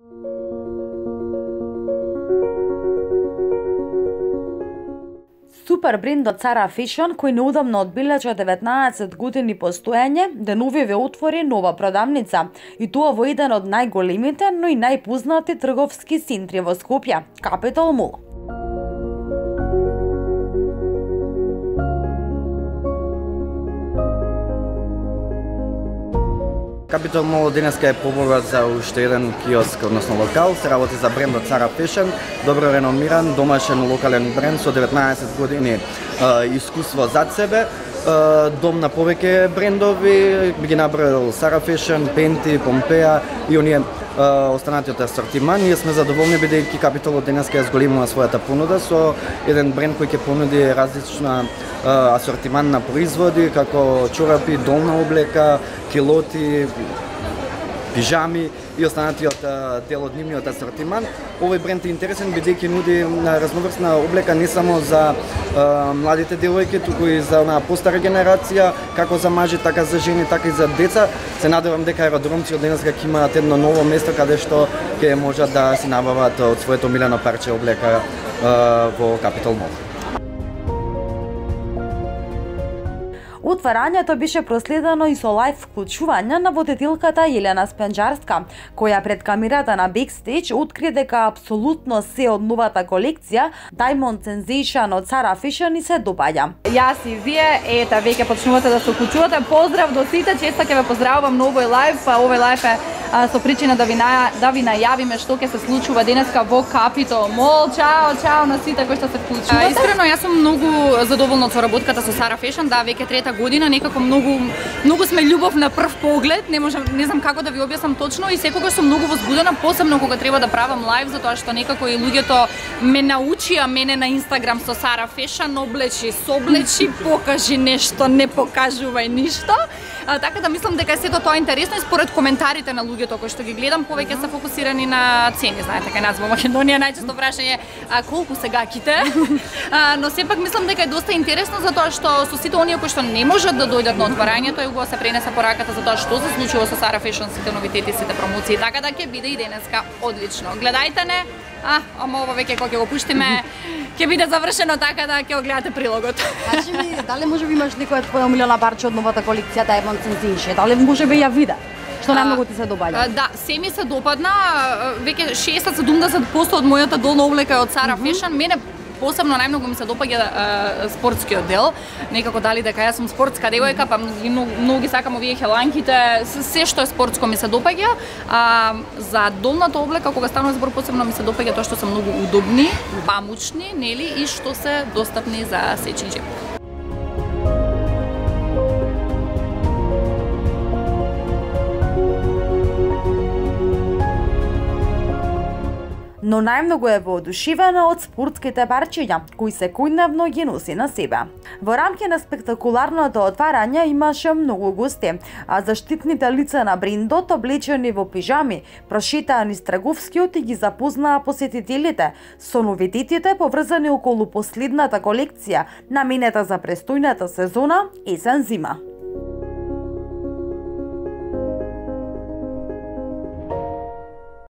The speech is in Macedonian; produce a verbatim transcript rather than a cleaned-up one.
Супер брендот Sara Fashion, кој неудамно одбележа деветнаесет години постоење, деновиве отвори нова продавница, и тоа во еден од најголемите, но и најпознати трговски центри во Скопје, Capital Mall. Capital Mall денеска е поборот за уште еден киоск, односно локал. Се работи за брендот Sara Fashion, добро реномиран, домашен локален бренд со деветнаесет години е, искуство зад себе. Е, дом на повеќе брендови, би ги наброил Sara Fashion, Penti, Pompeia и оние е, останатиот асортиман. Ние сме задоволни бидејќи Capital денеска ја зголемува својата понуда со еден бренд кој ќе понуди различна асортиман на производи, како чорапи, долна облека, килоти, пижами и останатиот дел од нивниот асортиман. Овој бренд е интересен бидејќи нуди разноврсна облека не само за е, младите девојки, туку и за онаа постара генерација, како за мажи, така за жени, така и за деца. Се надевам дека аеродромци од денеска ќе имаат едно ново место каде што ќе можат да си набават од своето милено парче облека е, во Capital Mall. Отварањето беше проследено и со лајв вклучување на водителката Елена Спенџарска, која пред камерата на Backstage откри дека апсолутно се од новата колекција Diamond Sensation од Sara Fashion и се допаѓа. Јас и вие, ета, веќе почнувате да се уклучувате. Поздрав до сите, често ќе ве поздравувам на овој лајв, па овој лајв е а, со причина да ви на, да ви најавиме што ќе се случува денеска во Capital Mall. Чао, чао на сите кои што се вклучувате. Искрено, јас сум многу задоволна од соработката со Sara Fashion, да, веќе трета година, некако многу многу сме љубов на прв поглед, не можам, не знам како да ви објаснам точно, и секогаш сум многу возбудена, посебно кога треба да правам лајв, затоа што некако и луѓето ме научија мене на Инстаграм со Sara Fashion, облечи, соблечи, покажи нешто, не покажувај ништо. А, така да мислам дека сето тоа е интересно и според коментарите на луѓето кои што ги гледам, повеќе се фокусирани на цени, знаете, кај нас во Македонија најчесто прашање а колку се гаките. а, но сепак мислам дека е доста интересно затоа што со сите оние кои што не можат да дојдат на отварањето, и го се пренесе пораката за тоа што се случува со Sara Fashion, сите новитети, сите промоции, така да ќе биде и денеска одлично. Гледајте не. А, ама ова веќе кога ќе го пуштиме, ќе биде завршено, така да ќе го гледате прилогот. Кажи ми, дали може би имаш некоја твоја омилена парче од новата колекција Diamond Sensation? Дали може би ја виде? Што најмногу ти се допаѓа? Да, се ми се допадна, веќе шесдесет до седумдесет проценти од мојата долна облека е од Sara Fashion. Мене посебно најмногу ми се допаѓа а, спортскиот дел. Некако дали дека јас сум спортска девојка, па многу, многу ги сакам овие хеланките, се што е спортско ми се допаѓа. А, за долната облека, кога станува збор, посебно ми се допаѓа тоа што се многу удобни, памучни, нели, и што се достапни за сечен џеп. Но најмногу е воодушевена од спортските парчиња, кои секојдневно ги носи на себе. Во рамки на спектакуларното отварање имаше многу гости, а заштитните лица на брендот, облечени во пижами, прошетаа низ трговскиот и ги запознаа посетителите со новитетите поврзани околу последната колекција, наменета за престојната сезона есен-зима.